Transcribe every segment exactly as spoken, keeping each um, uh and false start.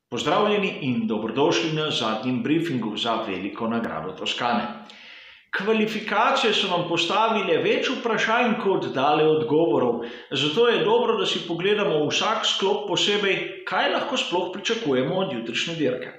Pozdravljeni in dobrodošli na zadnjem briefingu za veliko nagrado Toskane. Kvalifikacije so nam postavile več vprašanj kot dale odgovorov, zato je dobro, da si pogledamo vsak sklop posebej, kaj lahko sploh pričakujemo od jutrišnje dirke.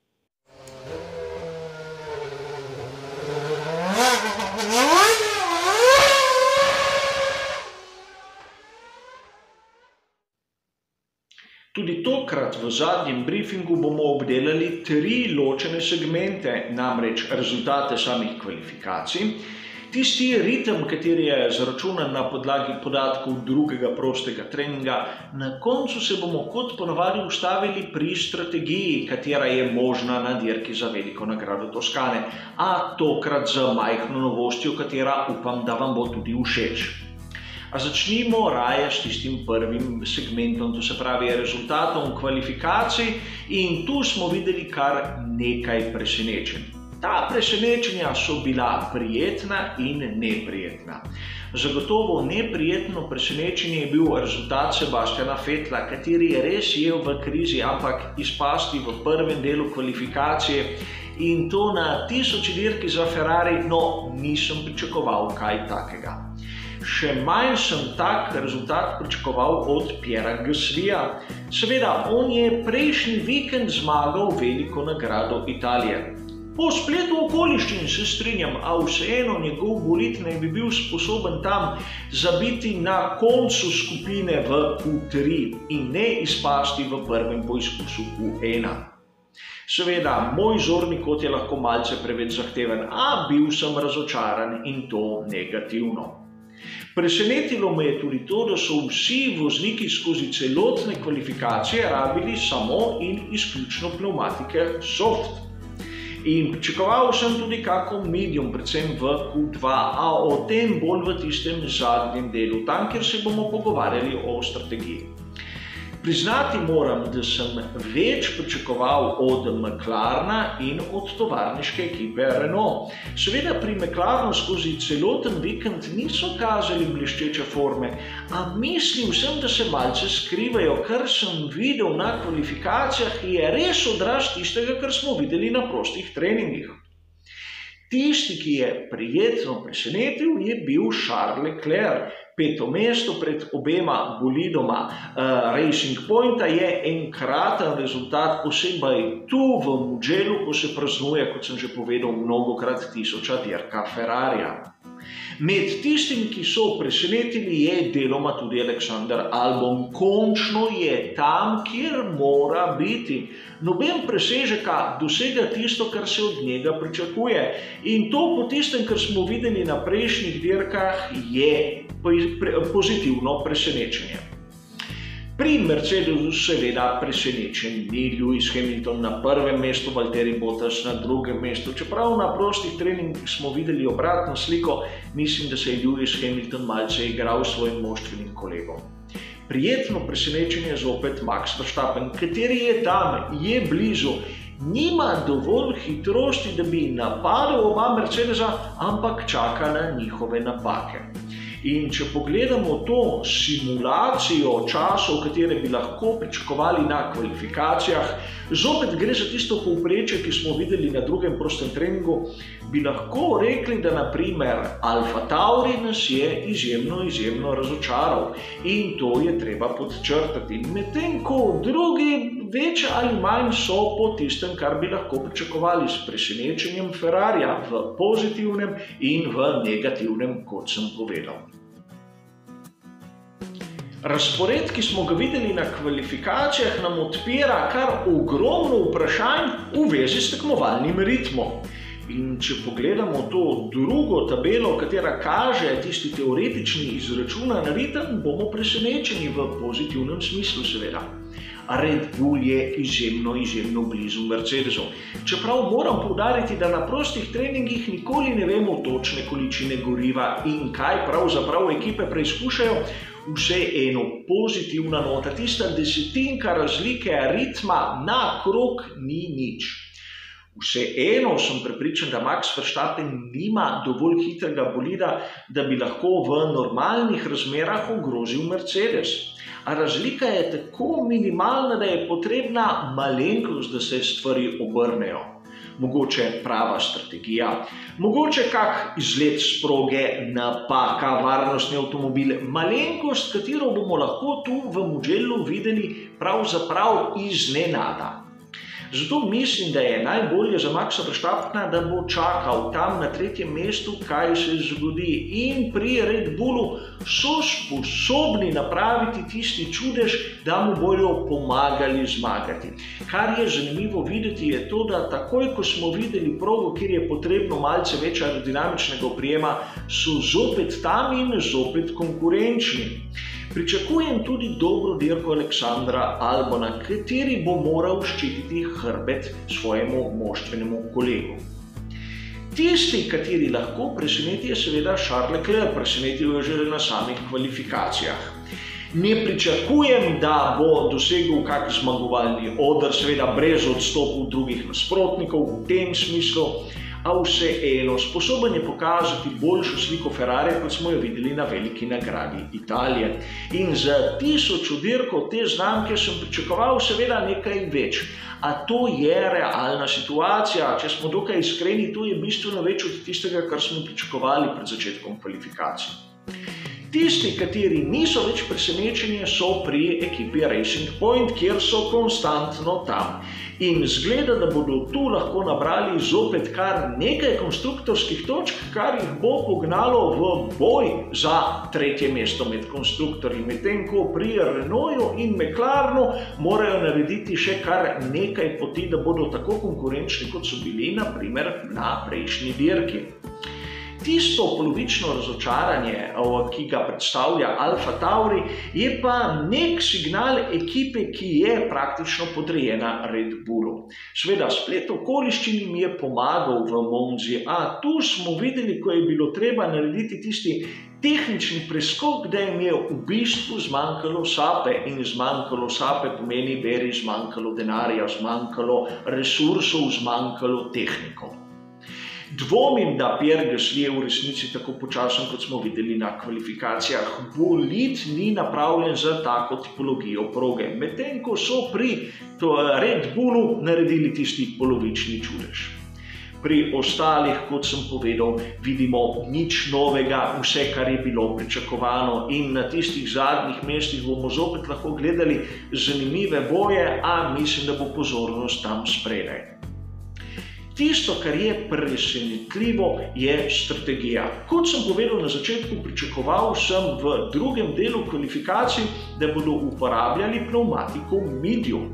Tudi tokrat v zadnjem briefingu bomo obdelali tri ločene segmente, namreč rezultate samih kvalifikacij, tisti ritem, kateri je zaračunan na podlagi podatkov drugega prostega treninga, na koncu se bomo kot ponavadi ustavili pri strategiji, katera je možna na dirki za veliko nagrado Toskane, a tokrat z majhno novostjo, katera upam, da vam bo tudi všeč. A začnimo raje s tistim prvim segmentom, to se pravi rezultatom kvalifikacij, in tu smo videli kar nekaj presenečenj. Ta presenečenja so bila prijetna in neprijetna. Zagotovo neprijetno presenečenje je bil rezultat Sebastiana Vettela, kateri je res je v krizi, ampak izpasti v prvem delu kvalifikacije in to na tisoči dirki za Ferrari, no nisem pričakoval kaj takega. Še manj sem tak rezultat pričakoval od Pierrea Gaslyja. Seveda, on je prejšnji vikend zmagal veliko nagrado Italije. Po spletu okoliščin se strinjam, a vseeno njegov bolid naj bi bil sposoben tam zabiti na koncu skupine v Q tri in ne izpasti v prvem poizkusu Q ena. Seveda, moj zorni kot je lahko malce preveč zahteven, a bil sem razočaran in to negativno. Presenetilo me je tudi to, da so vsi vozniki skozi celotne kvalifikacije rabili samo in izključno pnevmatike soft. In pričakoval sem tudi kako medium, predvsem v Q dva, a o tem bolj v tistem zadnjem delu, tam, kjer se bomo pogovarjali o strategiji. Priznati moram, da sem več pričakoval od McLarena in od tovarniške ekipe Renault. Seveda pri McLarenu skozi celoten vikend niso kazali bleščeče forme, a mislim sem, da se malce skrivajo, kar sem videl na kvalifikacijah je res odraz tistega, kar smo videli na prostih treningih. Tisti, ki je prijetno presenetil, je bil Charles Leclerc. Peto mesto pred obema bolidoma uh, Racing Pointa je enkraten rezultat, posebej tu v Mugellu, ko se praznuje, kot sem že povedal, mnogokrat tisoča dirka Ferrarija. Med tistimi, ki so presenetili, je deloma tudi Alexander Albon. Končno je tam, kjer mora biti. Noben presežeka dosega tisto, kar se od njega pričakuje. In to po tistem, kar smo videli na prejšnjih dirkah, je pozitivno presenečenje. Pri Mercedesu seveda presenečen ni Lewis Hamilton na prvem mestu, Valtteri Bottas na drugem mestu. Čeprav na prostih treningih smo videli obratno sliko, mislim, da se je Lewis Hamilton malce igral s svojim moštvenim kolegom. Prijetno presenečenje zopet Max Verstappen, kateri je tam, je blizu, nima dovolj hitrosti, da bi napadel oba Mercedesa, ampak čaka na njihove napake. In če pogledamo to simulacijo časov, katere bi lahko pričakovali na kvalifikacijah, zopet gre za tisto povprečje, ki smo videli na drugem prostem treningu, bi lahko rekli, da na primer Alfa Tauri nas je izjemno, izjemno razočaral. In to je treba podčrtati. Medtem ko drugi več ali manj so po tistem, kar bi lahko pričakovali s presenečenjem Ferrarija v pozitivnem in v negativnem, kot sem povedal. Razpored, ki smo ga videli na kvalifikacijah, nam odpira kar ogromno vprašanj v vezi s tekmovalnim ritmom. In če pogledamo to drugo tabelo, katera kaže tisti teoretični izračunan ritem, bomo presenečeni v pozitivnem smislu seveda. Red Bull je izjemno, izjemno blizu Mercedesu. Čeprav moram poudariti, da na prostih treningih nikoli ne vemo točne količine goriva in kaj pravzaprav ekipe preizkušajo, vseeno pozitivna nota, tista desetinka razlike ritma na krog ni nič. Vseeno sem prepričan, da Max Verstappen nima dovolj hitrega bolida, da bi lahko v normalnih razmerah ogrozil Mercedes. a razlika je tako minimalna, da je potrebna malenkost, da se stvari obrnejo. Mogoče prava strategija, mogoče kak izlet sproge, napaka, varnostni avtomobil, malenkost, katero bomo lahko tu v Mugellu videli pravzaprav iznenada. Zato mislim, da je najbolje za Maxa Verstappena, da bo čakal tam na tretjem mestu, kaj se zgodi. In pri Red Bullu so sposobni napraviti tisti čudež, da mu bodo pomagali zmagati. Kar je zanimivo videti, je to, da takoj, ko smo videli progo, kjer je potrebno malce več aerodinamičnega oprijema, so zopet tam in zopet konkurenčni. Pričakujem tudi dobro dirko Aleksandra Albona, kateri bo moral ščititi hrbet svojemu moštvenemu kolegu. Tisti, kateri lahko preseneti, je seveda Charles Leclerc, presenetil je že na samih kvalifikacijah. Ne pričakujem, da bo dosegel kak zmagovalni oder, seveda brez odstopov drugih nasprotnikov v tem smislu, a vseeno sposoben je pokazati boljšo sliko Ferrarija, kot smo jo videli na veliki nagradi Italije. In za tisočo dirko te znamke sem pričakoval seveda nekaj več. A to je realna situacija. Če smo dokaj iskreni, to je bistveno več od tistega, kar smo pričakovali pred začetkom kvalifikacij. Tisti, kateri niso več presenečenje, so pri ekipi Racing Point, kjer so konstantno tam. In zgleda, da bodo tu lahko nabrali zopet kar nekaj konstruktorskih točk, kar jih bo pognalo v boj za tretje mesto med konstruktorji. Medtem ko pri Renaultu in McLarenu morajo narediti še kar nekaj poti, da bodo tako konkurenčni, kot so bili na primer na prejšnji dirki. Tisto polovično razočaranje, ki ga predstavlja Alfa Tauri, je pa nek signal ekipe, ki je praktično podrejena Red Bullu. Seveda, splet okoliščin mi je pomagal v Monzi, a tu smo videli, ko je bilo treba narediti tisti tehnični preskok, da jim je v bistvu zmanjkalo sape. In zmanjkalo sape pomeni, beri, zmanjkalo denarja, zmanjkalo resursov, zmanjkalo tehnikov. Dvomim, da Pierre Gasly je v resnici tako počasen, kot smo videli na kvalifikacijah. Bolid ni napravljen za tako tipologijo proge, medtem ko so pri Red Bullu naredili tisti polovični čudež. Pri ostalih, kot sem povedal, vidimo nič novega, vse, kar je bilo pričakovano, in na tistih zadnjih mestih bomo zopet lahko gledali zanimive boje, a mislim, da bo pozornost tam spredaj. Tisto, kar je presenetljivo, je strategija. Kot sem povedal na začetku, pričakoval sem v drugem delu kvalifikacij, da bodo uporabljali pnevmatiko medium.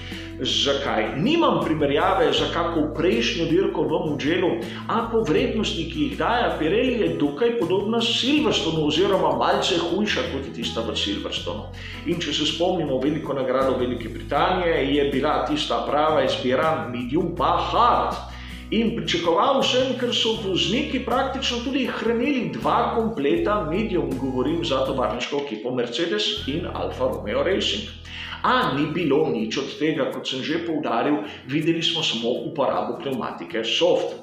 Zakaj? Nimam primerjave za kako prejšnjo dirko v Mugellu, a po vrednosti, ki jih daje Pirelli, je dokaj podobna Silverstonu oziroma malce hujša kot je tista v Silverstonu. In če se spomnimo veliko nagrado Velike Britanije, je bila tista prava izbira medium pa hard. In pričakoval sem, ker so vozniki praktično tudi hranili dva kompleta medium, govorim za tovarniško ekipo Mercedes in Alfa Romeo Racing. A ni bilo nič od tega, kot sem že poudaril, videli smo samo uporabo pnevmatike soft.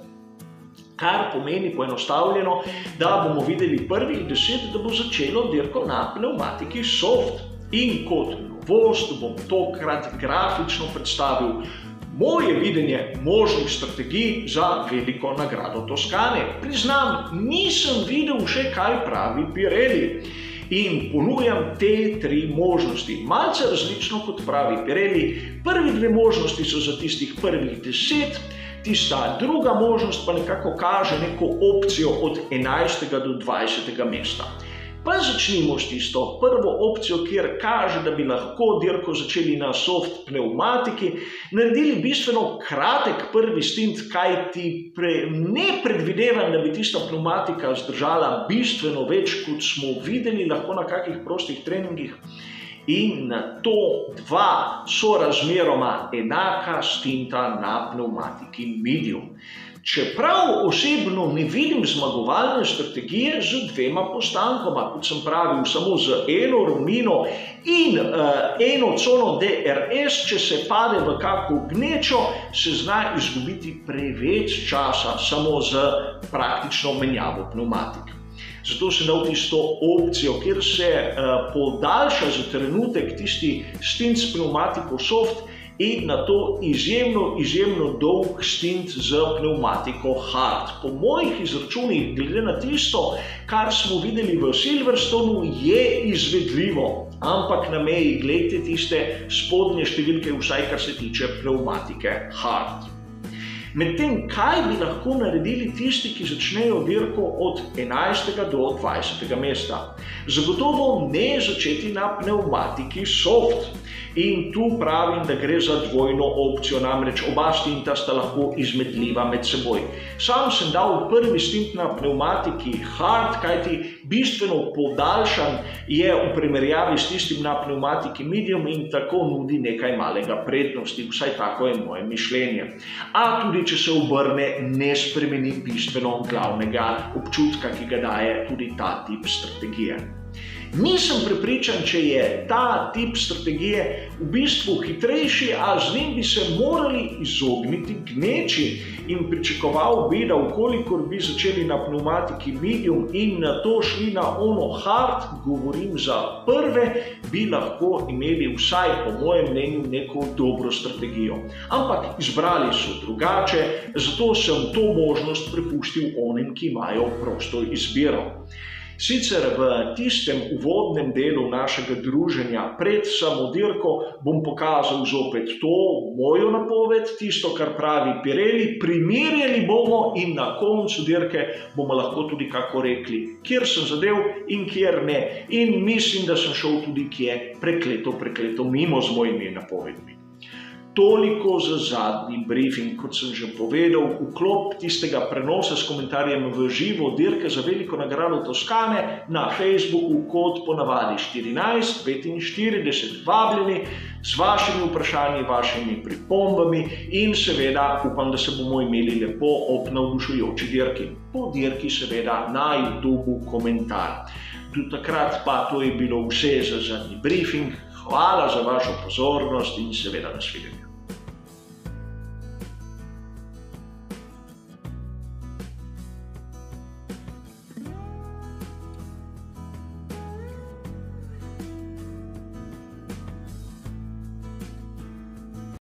Kar pomeni poenostavljeno, da bomo videli prvih deset, da bo začelo dirko na pnevmatiki soft. In kot novost bom tokrat grafično predstavil moje videnje možnih strategij za veliko nagrado Toskane. Priznam, nisem videl še, kaj pravi Pirelli. In ponujam te tri možnosti. Malce različno, kot pravi Pirelli. Prvi dve možnosti so za tistih prvih deset, tista druga možnost pa nekako kaže neko opcijo od enajstega do dvajsetega mesta. Pa začnimo s tisto prvo opcijo, kjer kaže, da bi lahko dirko začeli na soft pnevmatiki, naredili bistveno kratek prvi stint, kajti ne predvidevam, da bi tista pnevmatika zdržala bistveno več, kot smo videli lahko na kakih prostih treningih. In na to dva sorazmeroma enaka stinta na pnevmatiki medium. Čeprav osebno ne vidim zmagovalne strategije z dvema postankoma, kot sem pravil, samo z eno ravnino in uh, eno cono D R S, če se pade v kako gnečo, se zna izgubiti preveč časa samo z praktično menjavo pnevmatik. zato sem dal tisto opcijo, kjer se uh, podaljša za trenutek tisti stint s pneumatiko soft in na to izjemno, izjemno dolg stint z pneumatiko hard. Po mojih izračunih, glede na tisto, kar smo videli v Silverstonu, je izvedljivo, ampak na meji gledajte tiste spodnje številke, vsaj kar se tiče pneumatike hard. Medtem, kaj bi lahko naredili tisti, ki začnejo dirko od enajstega do dvajsetega mesta? Zagotovo ne začeti na pneumatiki soft. In tu pravim, da gre za dvojno opcijo, namreč oba stinta sta lahko izmedljiva med seboj. Sam sem dal prvi stint na pneumatiki hard, kajti bistveno podaljšan je v primerjavi s tistim na pneumatiki medium in tako nudi nekaj malega prednosti, vsaj tako je moje mišljenje. A tudi, če se obrne, ne spremeni bistveno glavnega občutka, ki ga daje tudi ta tip strategije. Nisem prepričan, če je ta tip strategije v bistvu hitrejši, a z njim bi se morali izogniti gneči in pričakoval bi, da vkolikor bi začeli na pneumatiki medium in na to šli na ono hard, govorim za prve, bi lahko imeli vsaj po mojem mnenju neko dobro strategijo. Ampak izbrali so drugače, zato sem to možnost prepustil onim, ki imajo prosto izbiro. Sicer v tistem uvodnem delu našega druženja pred samo dirko bom pokazal zopet to mojo napoved, tisto, kar pravi Pirelli, primerjali bomo in na koncu dirke bomo lahko tudi kako rekli, kjer sem zadev in kjer ne. In mislim, da sem šel tudi kje prekleto, prekleto mimo z mojimi napovedmi. Toliko za zadnji briefing, kot sem že povedal, vklop tistega prenosa s komentarjem v živo dirke za veliko nagrado Toskane na Facebooku kot ponavadi štirinajst petinštirideset vabljeni z vašimi vprašanji, vašimi pripombami in seveda upam, da se bomo imeli lepo ob navdušujoči dirki. Po dirki seveda na YouTubeu komentar. Do takrat pa to je bilo vse za zadnji briefing. Hvala za vašo pozornost in seveda nasvidenje.